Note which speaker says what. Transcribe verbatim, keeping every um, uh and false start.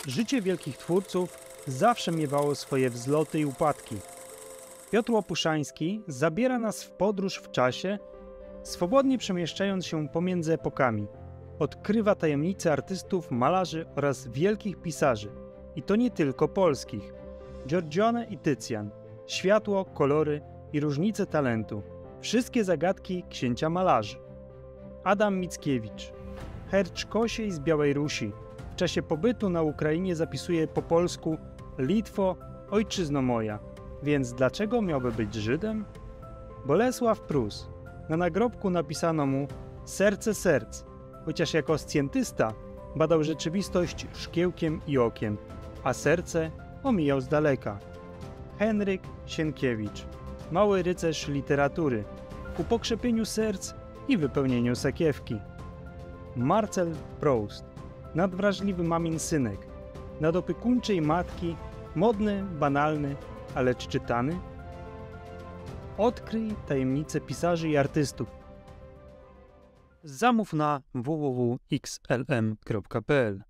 Speaker 1: Życie wielkich twórców zawsze miewało swoje wzloty i upadki. Piotr Łopuszański zabiera nas w podróż w czasie, swobodnie przemieszczając się pomiędzy epokami. Odkrywa tajemnice artystów, malarzy oraz wielkich pisarzy. I to nie tylko polskich. Giorgione i Tycjan. Światło, kolory i różnice talentu. Wszystkie zagadki księcia malarzy. Adam Mickiewicz. Hercz Kosiej z Białej Rusi. W czasie pobytu na Ukrainie zapisuje po polsku Litwo, ojczyzno moja. Więc dlaczego miałby być Żydem? Bolesław Prus. Na nagrobku napisano mu serce serc, chociaż jako scjentysta badał rzeczywistość szkiełkiem i okiem, a serce omijał z daleka. Henryk Sienkiewicz. Mały rycerz literatury. Ku pokrzepieniu serc i wypełnieniu sakiewki. Marcel Proust. Nadwrażliwy mamin synek. Nadopiekuńczej matki. Modny, banalny, ale lecz czytany. Odkryj tajemnice pisarzy i artystów. Zamów na w w w kropka x l m kropka p l